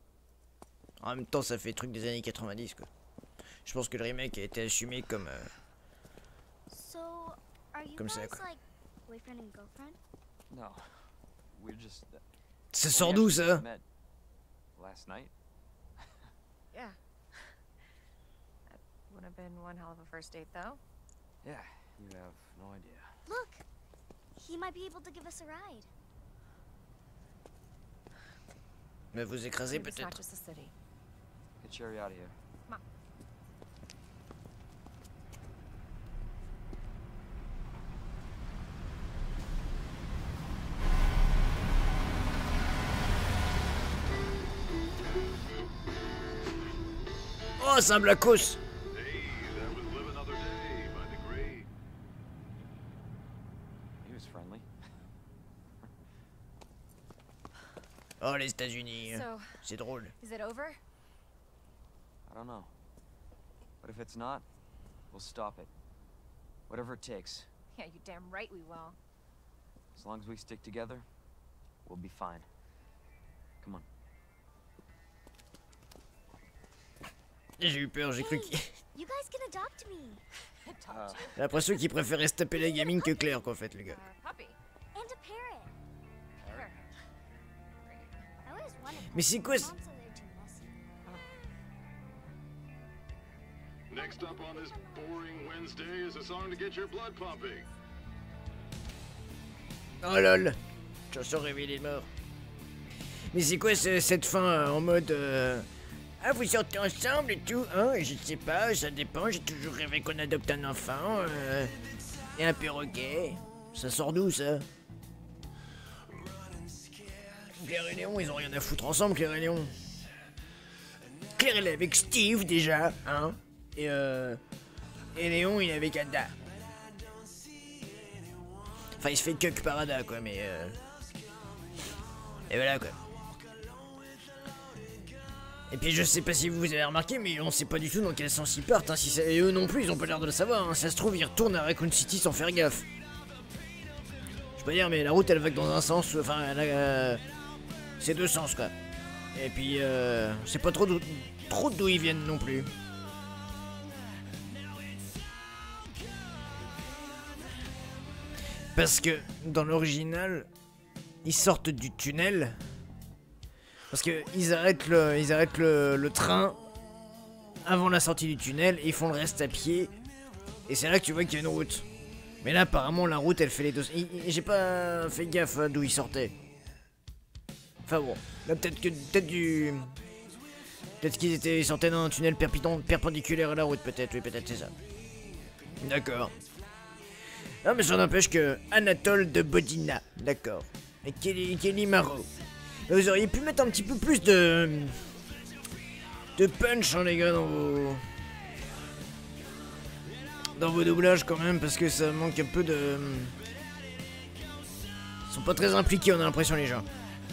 En même temps, ça fait truc des années quatre-vingt-dix, quoi. Je pense que le remake a été assumé comme, euh, comme ça quoi. Like boyfriend and girlfriend? No. We're just. Uh, Ça we sort d'où actually ça? just met last night. Yeah. That would have been one hell of a first date, though. Yeah, you have no idea. Look, he might be able to give us a ride. Mais vous écrasez Maybe it's not peut-être. just the city. Get Sherry out of here. Mom. Oh, c'est un Blackos. Hey, that was Live Another Day by the Great. He was friendly. Oh, les États-Unis. So, C'est drôle. is it over? I don't know. But if it's not, we'll stop it. Whatever it takes. Yeah, you damn right we will. As long as we stick together, we'll be fine. Come on. J'ai eu peur, j'ai cru qu'il... You guys can adopt me. Uh, J'ai l'impression qu'il préférait se taper la gamine que Claire, quoi, en fait, le gars. Uh, puppy. And a parrot. Sure. I always wanted Mais c'est quoi ce... Mom said they're too messy. Next up on this boring Wednesday is a song to get your blood pumping. Oh lol. Chanson révélée de mort. Mais c'est quoi ce- cette fin euh, en mode... euh, Ah, vous sortez ensemble et tout, hein? Je sais pas, ça dépend, j'ai toujours rêvé qu'on adopte un enfant, euh... Et un perroquet. Ça sort d'où, ça? Claire et Léon, ils ont rien à foutre ensemble, Claire et Léon. Claire, elle est avec Steve, déjà, hein? Et euh... Et Léon, il est avec Ada. Enfin, il se fait cuck par Ada, quoi, mais euh... Et voilà, quoi. Et puis je sais pas si vous avez remarqué, mais on sait pas du tout dans quel sens ils partent, hein. Si ça... Et eux non plus, ils ont pas l'air de le savoir, hein. Ça se trouve, ils retournent à Raccoon City sans faire gaffe. Je peux pas dire, mais la route, elle va que dans un sens, enfin, elle a... euh, c'est deux sens, quoi. Et puis, euh... c'est pas trop d'où trop d'où ils viennent non plus. Parce que, dans l'original, ils sortent du tunnel... Parce que ils arrêtent le, ils arrêtent le, le train avant la sortie du tunnel et ils font le reste à pied. Et c'est là que tu vois qu'il y a une route. Mais là apparemment la route elle fait les deux. J'ai pas fait gaffe d'où ils sortaient. Enfin bon, là peut-être que peut-être du, peut-être qu'ils étaient ils sortaient d'un tunnel perpendiculaire à la route peut-être. Oui peut-être c'est ça. D'accord. Non mais ça n'empêche que Anatole de Bodina, d'accord. Et Kelly, Kelly Marot. Vous auriez pu mettre un petit peu plus de... de punch, hein, les gars, dans vos... dans vos doublages, quand même, parce que ça manque un peu de... Ils sont pas très impliqués, on a l'impression, les gens.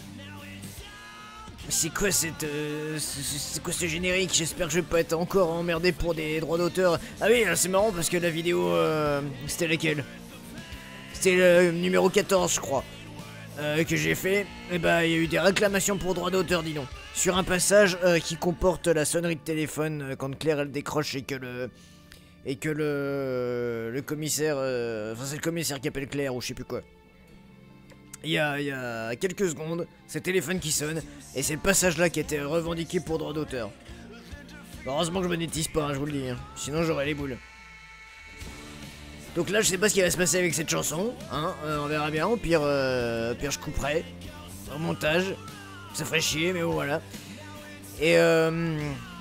Mais c'est quoi cette... Euh, c'est quoi ce générique? J'espère que je vais pas être encore emmerdé pour des droits d'auteur. Ah oui, c'est marrant, parce que la vidéo... Euh, c'était laquelle? C'était le numéro quatorze, je crois. Euh, que j'ai fait, et bah il y a eu des réclamations pour droit d'auteur, dis donc. Sur un passage euh, qui comporte la sonnerie de téléphone euh, quand Claire elle décroche et que le et que le le commissaire, euh, enfin c'est le commissaire qui appelle Claire ou je sais plus quoi. Il y a il y a quelques secondes, c'est le téléphone qui sonne et c'est le passage là qui a été revendiqué pour droit d'auteur. Heureusement que je monétise pas, hein, je vous le dis, hein. Sinon j'aurais les boules. Donc là, je sais pas ce qui va se passer avec cette chanson, hein, euh, on verra bien, au pire, euh, au pire je couperai, au montage, ça ferait chier, mais bon, voilà. Et euh...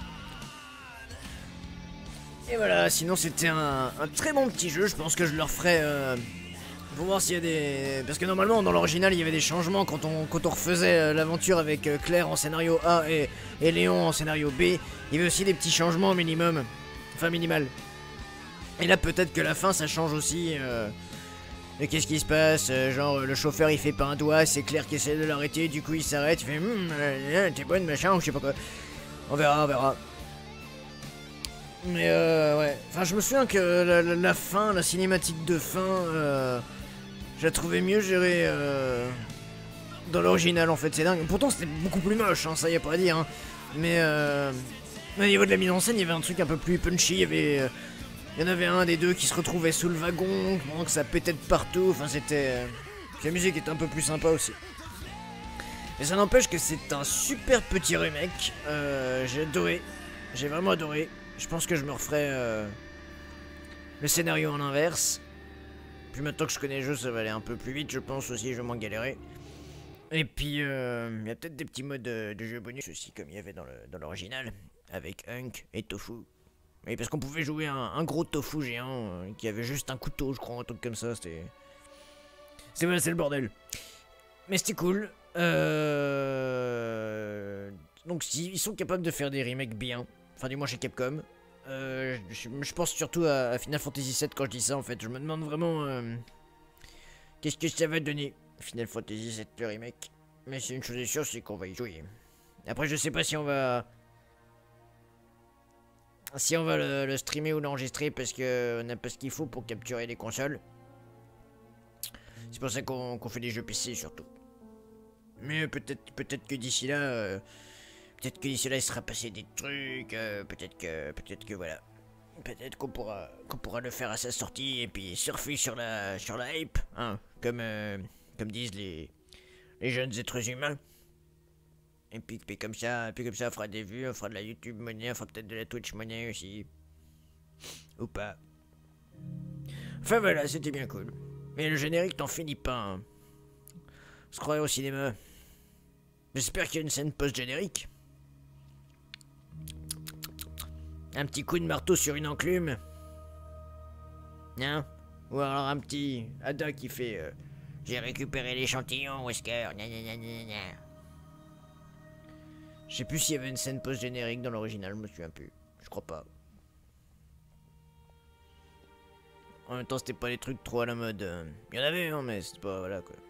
Et voilà, sinon c'était un, un très bon petit jeu, je pense que je le referai, euh, pour voir s'il y a des... Parce que normalement, dans l'original, il y avait des changements quand on, quand on refaisait euh, l'aventure avec euh, Claire en scénario A et, et Léon en scénario B, il y avait aussi des petits changements minimum, enfin minimal. Et là peut-être que la fin ça change aussi. Euh... Et qu'est-ce qui se passe? euh, Genre le chauffeur il fait pas un doigt, c'est Claire qui essaie de l'arrêter, du coup il s'arrête, il fait hum, euh, t'es bonne machin ou je sais pas quoi. On verra, on verra. Mais euh ouais. Enfin je me souviens que la, la, la fin, la cinématique de fin, euh, je la trouvais mieux gérée euh, dans l'original en fait, c'est dingue. Pourtant c'était beaucoup plus moche, hein, ça y a pas à dire. Hein. Mais euh, au niveau de la mise en scène il y avait un truc un peu plus punchy, il y avait... Euh, Il y en avait un des deux qui se retrouvait sous le wagon, pendant que ça pétait de partout, enfin c'était... Euh... La musique était un peu plus sympa aussi. Mais ça n'empêche que c'est un super petit remake, euh, j'ai adoré, j'ai vraiment adoré. Je pense que je me referai euh, le scénario en inverse. Puis maintenant que je connais le jeu, ça va aller un peu plus vite, je pense aussi, je vais moins galérer. Et puis, il euh, y a peut-être des petits modes de, de jeu bonus aussi, comme il y avait dans l'original, avec Hunk et Tofu. Et parce qu'on pouvait jouer un, un gros tofu géant, euh, qui avait juste un couteau, je crois, un truc comme ça, c'était... C'est voilà, c'est le bordel. Mais c'était cool. Euh... Donc si, ils sont capables de faire des remakes bien, enfin du moins chez Capcom. Euh, je, je pense surtout à, à Final Fantasy sept quand je dis ça en fait. Je me demande vraiment euh, qu'est-ce que ça va donner Final Fantasy sept le remake. Mais c'est une chose est sûre, c'est qu'on va y jouer. Après je sais pas si on va si on va le, le streamer ou l'enregistrer parce que on n'a pas ce qu'il faut pour capturer les consoles. C'est pour ça qu'on qu'on fait des jeux P C surtout. Mais peut-être peut-être que d'ici là. Euh, Peut-être que d'ici là il sera passé des trucs, euh, peut-être que, peut-être que voilà, peut-être qu'on pourra, qu'on pourra le faire à sa sortie et puis surfer sur la, sur la hype, hein, comme, euh, comme disent les, les jeunes êtres humains. Et puis, puis comme ça, puis comme ça on fera des vues, on fera de la YouTube monnaie, on fera peut-être de la Twitch monnaie aussi, ou pas. Enfin voilà, c'était bien cool. Mais le générique t'en finit pas. Hein. On se croirait au cinéma. J'espère qu'il y a une scène post-générique. Un petit coup de marteau sur une enclume. Hein? Ou alors un petit Ada qui fait euh, j'ai récupéré l'échantillon, Wesker. Je sais plus s'il y avait une scène post-générique dans l'original, je me souviens plus. Je crois pas. En même temps, c'était pas des trucs trop à la mode. Il y en avait, hein, mais c'était pas. Voilà quoi.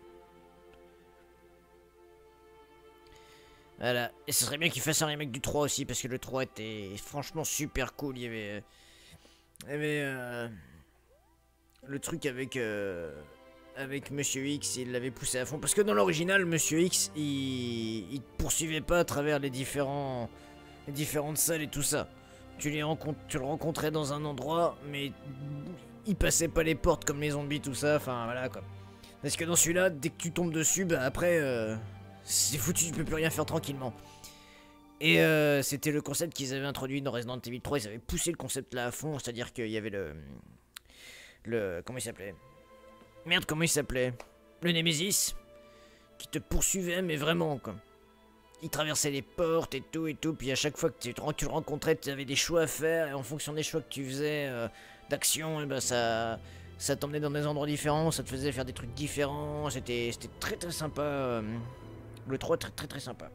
Voilà, et ce serait bien qu'il fasse un remake du trois aussi, parce que le trois était franchement super cool. Il y avait, il y avait euh, le truc avec, euh, avec Monsieur X, il l'avait poussé à fond. Parce que dans l'original, Monsieur X, il, il te poursuivait pas à travers les, différents, les différentes salles et tout ça. Tu, les rencontres, tu le rencontrais dans un endroit, mais il passait pas les portes comme les zombies, tout ça, enfin voilà quoi. Parce que dans celui-là, dès que tu tombes dessus, bah après... Euh, c'est foutu, tu peux plus rien faire tranquillement. Et euh, c'était le concept qu'ils avaient introduit dans Resident Evil trois. Ils avaient poussé le concept là à fond. C'est-à-dire qu'il y avait le... Le... Comment il s'appelait? Merde, comment il s'appelait? Le Nemesis. Qui te poursuivait, mais vraiment, quoi. Il traversait les portes et tout et tout. Puis à chaque fois que tu, tu le rencontrais, tu avais des choix à faire. Et en fonction des choix que tu faisais euh, d'action, et ben ça... Ça t'emmenait dans des endroits différents. Ça te faisait faire des trucs différents. C'était très très sympa. Euh... Le trois, très très très sympa.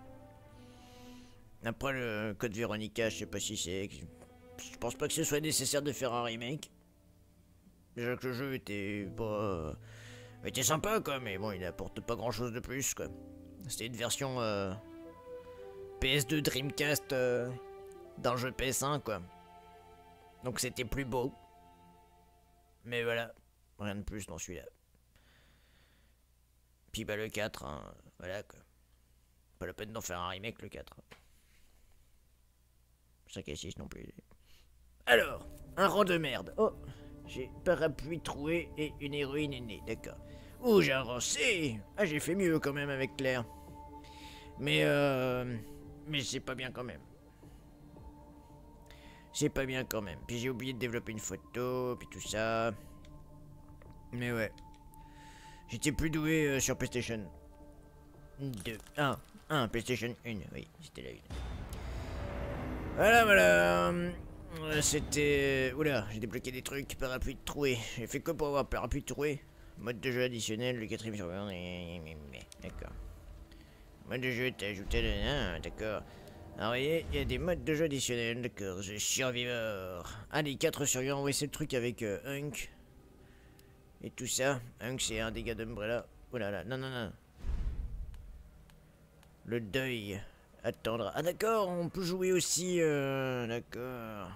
Après le Code Veronica, je sais pas si c'est... Je pense pas que ce soit nécessaire de faire un remake. Déjà que le jeu était pas... était sympa quoi, mais bon, il apporte pas grand chose de plus quoi. C'était une version euh... P S deux Dreamcast euh... d'un jeu P S un quoi. Donc c'était plus beau. Mais voilà, rien de plus dans celui-là. Puis bah le quatre, hein, voilà quoi. Pas la peine d'en faire un remake le quatre. cinq et six non plus. Alors, un rang de merde. Oh, j'ai parapluie troué et une héroïne est née, d'accord. Ouh, j'ai un rang C. Ah, j'ai fait mieux quand même avec Claire. Mais euh... Mais c'est pas bien quand même. C'est pas bien quand même. Puis j'ai oublié de développer une photo, puis tout ça. Mais ouais. J'étais plus doué euh, sur PlayStation deux. un. un, PlayStation un, oui, c'était la une. Voilà, voilà. Euh, c'était... Oula, j'ai débloqué des trucs, parapluie de troué. J'ai fait quoi pour avoir parapluie de troué? Mode de jeu additionnel, le quatrième survivant. D'accord. Mode de jeu est ajouté de... Ah, d'accord. Alors, vous voyez, il y a des modes de jeu additionnels, d'accord. Je suis surviveur. Ah, les quatre survivants, oui, c'est le truc avec euh, Hunk. Et tout ça. Hunk, c'est un dégât d'Umbrella. Oh là là, non, non, non. Le deuil attendra. Ah, d'accord, on peut jouer aussi. Euh, d'accord.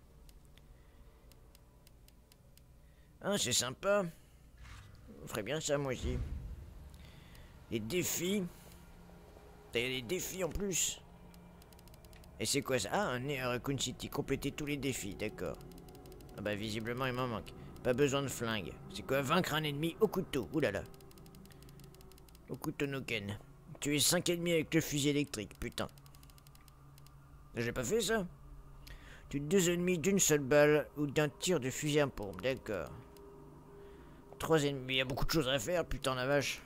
Ah, c'est sympa. On ferait bien ça, moi aussi. Les défis. Il y a des défis en plus. Et c'est quoi ça? Ah, un nez à Raccoon City. Compléter tous les défis, d'accord. Ah bah visiblement il m'en manque. Pas besoin de flingue. C'est quoi vaincre un ennemi au couteau? Oulala. Au couteau Noken. Tuer cinq ennemis avec le fusil électrique, putain. J'ai pas fait ça. Tuer deux ennemis d'une seule balle ou d'un tir de fusil à pompe, d'accord. Trois ennemis, il y a beaucoup de choses à faire, putain la vache.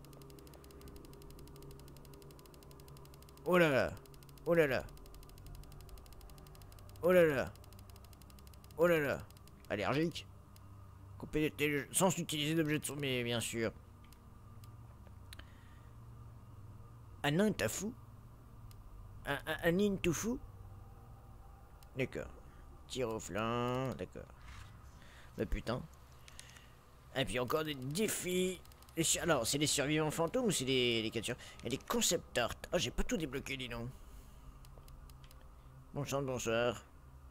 Oh là là. Oh là là. Oh là là. Oh là là. Allergique. Couper des... sans utiliser d'objets de son, mais bien sûr. Un nain t'as fou? Un, un, un nain tout fou? D'accord. Tir au flanc, d'accord. Bah putain. Et puis encore des défis. Alors, c'est les survivants fantômes ou c'est les, les captures? Et les concept art. Ah, j'ai pas tout débloqué, dis donc. Bonsoir, bonsoir.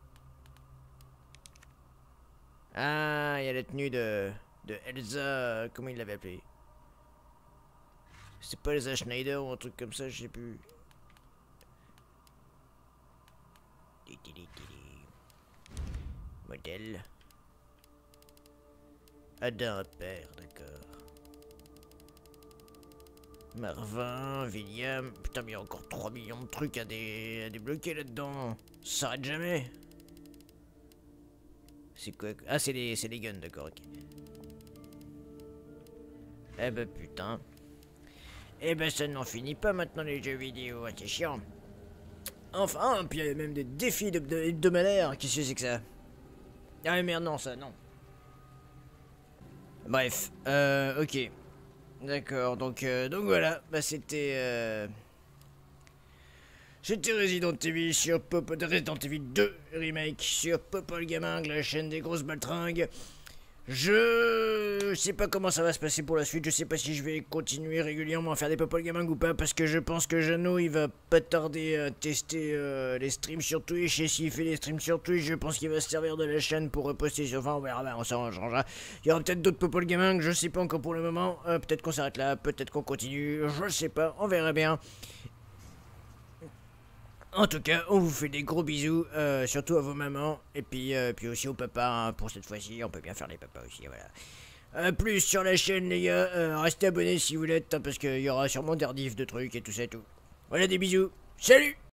Ah, il y a la tenue de, de Elsa. Comment il l'avait appelée? C'est pas Elsa Schneider ou un truc comme ça, je sais plus. Modèle. Adam Père, d'accord. Marvin, William. Putain, mais il y a encore trois millions de trucs à, dé... à débloquer là-dedans. Ça s'arrête jamais. C'est quoi? Ah, c'est les, c'est les guns, d'accord, ok. Eh ben putain. Eh ben ça n'en finit pas maintenant les jeux vidéo, c'est chiant. Enfin, puis il y a même des défis hebdomadaires. Qu'est-ce que c'est que ça? Ah mais merde, non, ça, non. Bref, euh, ok. D'accord, donc, euh, donc voilà, bah c'était... Euh... C'était Resident Evil sur Pop... Resident Evil deux Remake sur Popol Gaming, la chaîne des grosses baltringues. Je sais pas comment ça va se passer pour la suite, je sais pas si je vais continuer régulièrement à faire des Popol Gaming ou pas, parce que je pense que Jeannot il va pas tarder à tester euh, les streams sur Twitch, et s'il fait les streams sur Twitch, je pense qu'il va se servir de la chaîne pour reposter sur... Enfin on verra, ben, on s'arrangera. Il y aura peut-être d'autres Popol Gaming, je sais pas encore pour le moment, euh, peut-être qu'on s'arrête là, peut-être qu'on continue, je sais pas, on verra bien. En tout cas, on vous fait des gros bisous, euh, surtout à vos mamans, et puis, euh, puis aussi aux papas, hein, pour cette fois-ci, on peut bien faire les papas aussi, voilà. A plus sur la chaîne, les gars, euh, restez abonnés si vous l'êtes, hein, parce qu'il y aura sûrement des rediffs de trucs et tout ça et tout. Voilà, des bisous, salut!